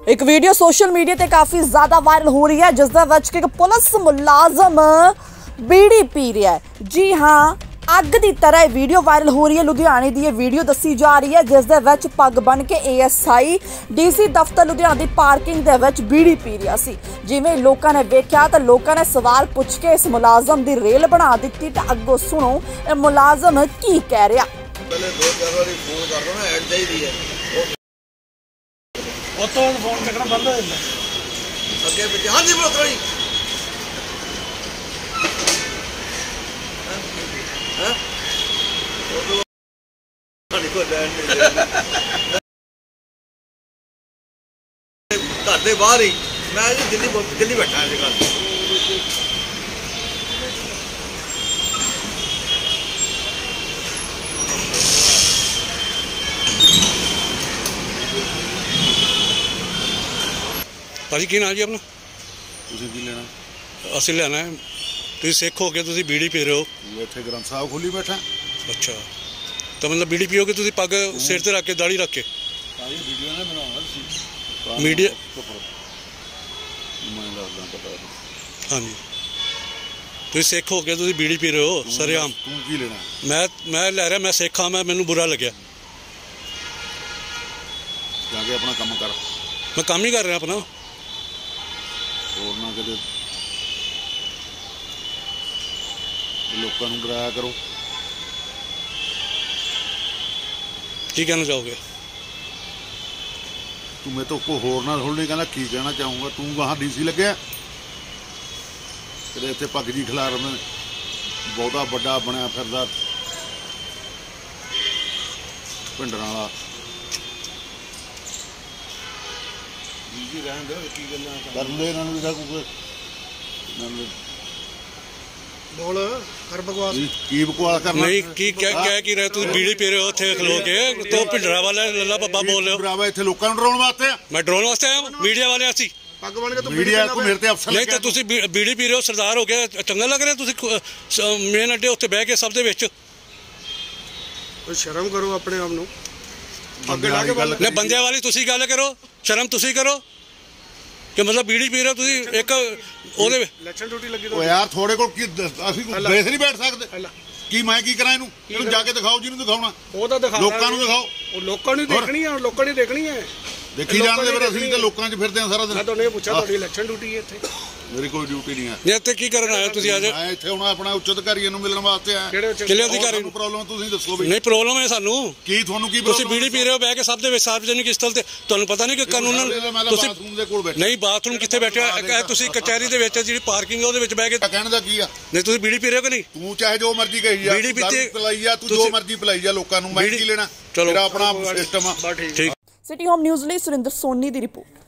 एक video social media ते काफ़ी ज़्यादा वायरल हो रही है जिसदे विच कि पुलिस मुलाजम बीड़ी पी रहा है। जी हाँ, अग की तरह वीडियो वायरल हो रही है। लुधियाने की वीडियो दसी जा रही है जिसदे विच पग बन के ASI DC दफ्तर लुधियाना की पार्किंग दे विच बीड़ी पी रहा सी। जिवें लोगों ने वेख्या तो लोगों ने सवाल पुछ के इस मुलाजम की रेल बना दी। तो अगों सुनो ये मुलाजम की कह रहा। फोन चकना बंद हो जाता अगे पिछे। हाँ जी बलोत्रा जी घर के बाहर ही मैं दिल्ली बैठा अजकल। भाजी की नाम जी अपना? ਤੁਸੀਂ ਕੀ ਲੈਣਾ? ਅਸੀਂ ਲੈਣਾ ਹੈ। ਤੁਸੀਂ ਸਿੱਖ ਹੋ ਕੇ ਤੁਸੀਂ ਬੀੜੀ ਪੀ ਰਹੇ ਹੋ। ਇੱਥੇ ਗ੍ਰੰਥ ਸਾਹਿਬ ਖੋਲੀ ਬੈਠਾ। ਅੱਛਾ, ਤਾਂ ਮਤਲਬ ਬੀੜੀ ਪੀਓਗੇ ਤੁਸੀਂ ਪੱਗ ਸਿਰ ਤੇ ਰੱਖ ਕੇ ਦਾੜੀ ਰੱਖ ਕੇ? ਸਾਰੀ ਵੀਡੀਓ ਨਾ ਬਣਾਉਣਾ ਸੀ ਮੀਡੀਆ ਮੈਂ ਦੱਸਦਾ ਪਤਾ। ਹਾਂਜੀ, ਤੁਸੀਂ ਸਿੱਖ ਹੋ ਕੇ ਤੁਸੀਂ ਬੀੜੀ ਪੀ ਰਹੇ ਹੋ ਸਰੇਆਮ। ਤੂੰ ਕੀ ਲੈਣਾ? ਮੈਂ ਲੈ ਰਿਹਾ, ਮੈਂ ਸਿੱਖ ਹਾਂ, ਮੈਨੂੰ ਬੁਰਾ ਲੱਗਿਆ। ਜਾ ਕੇ ਆਪਣਾ ਕੰਮ ਕਰ। ਮੈਂ ਕੰਮ ਹੀ ਕਰ ਰਿਹਾ ਆਪਣਾ। ਹੋਰ ਨਾ ਕਿਤੇ ਲੋਕਾਂ ਨੂੰ ਡਰਾਇਆ ਕਰੋ। ਕੀ ਕਹਿਣਾ ਚਾਹੋਗੇ? ਤੂੰ ਮੇਰੇ ਤੋਂ ਕੋਈ ਹੋਰ ਨਾ ਥੋੜ੍ਹੀ ਕਹਿੰਦਾ ਕੀ ਕਹਿਣਾ ਚਾਹੂੰਗਾ। ਤੂੰ ਗਾਹਾਂ DC ਲੱਗਿਆ ਤੇਰੇ ਇੱਥੇ ਪੱਗ ਜੀ ਖਿਲਾਰ ਮੈਂ ਬਹੁਤਾ ਵੱਡਾ ਬਣਿਆ ਫਿਰਦਾ ਪਿੰਡਰਾਂ ਵਾਲਾ। ਰਹਿਣ ਦੇ ਕੀ ਗੱਲਾਂ ਕਰਦੇ ਇਹਨਾਂ ਨੂੰ ਕੋਈ बोल कर बकवास की बकवास करना नहीं की क्या की रहे तुम बीड़ी पी रहे हो थे खलो के तो भिंडरा वाले लल्ला पब्बा बोल रहे हो। भरावा इत्थे लोकां नूं डराउण वास्ते मैं डराउण वास्ते आया मीडिया वाले ਅਸੀਂ पग बन के तो मीडिया को मेरे ते अफसर नहीं तो ਤੁਸੀਂ बीड़ी पी रहे हो सरदार हो गया चंगा लग रहा ਤੁਸੀਂ मेन अड्डे उत्ते बह के सब दे विच कोई शर्म करो अपने आप नूं अगे ला के गल नहीं बंदे वाली ਤੁਸੀਂ ਗੱਲ ਕਰੋ शर्म ਤੁਸੀਂ ਕਰੋ कि मतलब बीड़ी पी रहे हो ਤੁਸੀਂ एक ਉਹਦੇ इलेक्शन ड्यूटी लगी तो यार थोड़े को की ਅਸੀਂ ਬੇਸ ਨਹੀਂ ਬੈਠ ਸਕਦੇ ਕੀ ਮੈਂ ਕੀ ਕਰਾਂ ਇਹਨੂੰ ਜਾ ਕੇ ਦਿਖਾਓ ਜਿਹਨੂੰ ਦਿਖਾਉਣਾ ਉਹ ਤਾਂ ਦਿਖਾ ਲੋਕਾਂ ਨੂੰ ਦਿਖਾਓ। ਉਹ ਲੋਕਾਂ ਨੂੰ ਦੇਖਣੀ ਹੈ ਲੋਕਾਂ ਨੇ ਦੇਖਣੀ ਹੈ ਦੇਖੀ ਜਾਣਦੇ ਫਿਰ ਅਸੀਂ ਤਾਂ ਲੋਕਾਂ 'ਚ ਫਿਰਦੇ ਆ ਸਾਰਾ ਦਿਨ। ਮੈਂ ਤੁਹਾਨੂੰ ਇਹ ਪੁੱਛਿਆ ਤੁਹਾਡੀ ਇਲੈਕਸ਼ਨ ਡਿਊਟੀ ਹੈ ਇੱਥੇ? ਮੇਰੀ ਕੋਈ ਡਿਊਟੀ ਨਹੀਂ ਹੈ। ਨਹੀਂ ਇੱਥੇ ਕੀ ਕਰਨ ਆਏ ਤੁਸੀਂ ਅੱਜ? ਮੈਂ ਇੱਥੇ ਹੁਣ ਆਪਣਾ ਉੱਚ ਅਧਿਕਾਰੀਆਂ ਨੂੰ ਮਿਲਣ ਵਾਸਤੇ ਆਇਆ। ਕਿਹੜੇ ਅਧਿਕਾਰੀ ਨੂੰ ਪ੍ਰੋਬਲਮ ਤੁਸੀਂ ਦੱਸੋ ਵੀ। ਨਹੀਂ ਪ੍ਰੋਬਲਮ ਹੈ ਸਾਨੂੰ। ਕੀ ਤੁਹਾਨੂੰ ਕੀ ਤੁਸੀਂ ਬੀੜੀ ਪੀ ਰਹੇ ਹੋ ਬਹਿ ਕੇ ਸਭ ਦੇ ਵਿੱਚ ਸਾਰਵਜਨਿਕ ਸਥਲ ਤੇ ਤੁਹਾਨੂੰ ਪਤਾ ਨਹੀਂ ਕਿ ਕਾਨੂੰਨ ਤੁਸੀਂ ਬਾਥਰੂਮ ਦੇ ਕੋਲ ਬੈਠੇ ਨਹੀਂ ਬਾਥਰੂਮ ਕਿੱਥੇ ਬੈਠਿਆ ਤੁਸੀਂ ਕਚਹਿਰੀ ਦੇ ਵਿੱਚ ਜਿਹੜੀ ਪਾਰਕਿੰਗ ਉਹਦੇ ਵਿੱਚ ਬਹਿ ਕੇ ਕਹਿਣ ਦਾ ਕੀ ਆ? ਨਹੀਂ ਤੁਸੀਂ ਬੀੜੀ ਪੀ ਰਹੇ ਹੋ ਕਿ ਨਹੀਂ? ਤੂੰ ਚਾਹੇ ਜੋ ਮਰਜ਼ੀ ਕਹੀ ਜਾ ਬੀੜੀ ਪੀਤੀ ਪਿਲਾਈ ਜਾ ਤੂੰ ਜੋ ਮਰਜ਼ੀ ਪਿਲਾਈ ਜਾ ਲੋਕਾਂ ਨੂੰ ਮੈਂ ਕੀ ਲੈਣਾ? ਤੇਰਾ ਆਪਣਾ ਸਿਸਟਮ ਆ। ਠੀਕ। ਸਿਟੀ ਹੋਮ ਨਿਊਜ਼ ਲਈ ਸੁਰਿੰਦਰ ਸੋਨੀ ਦੀ ਰਿਪੋਰਟ।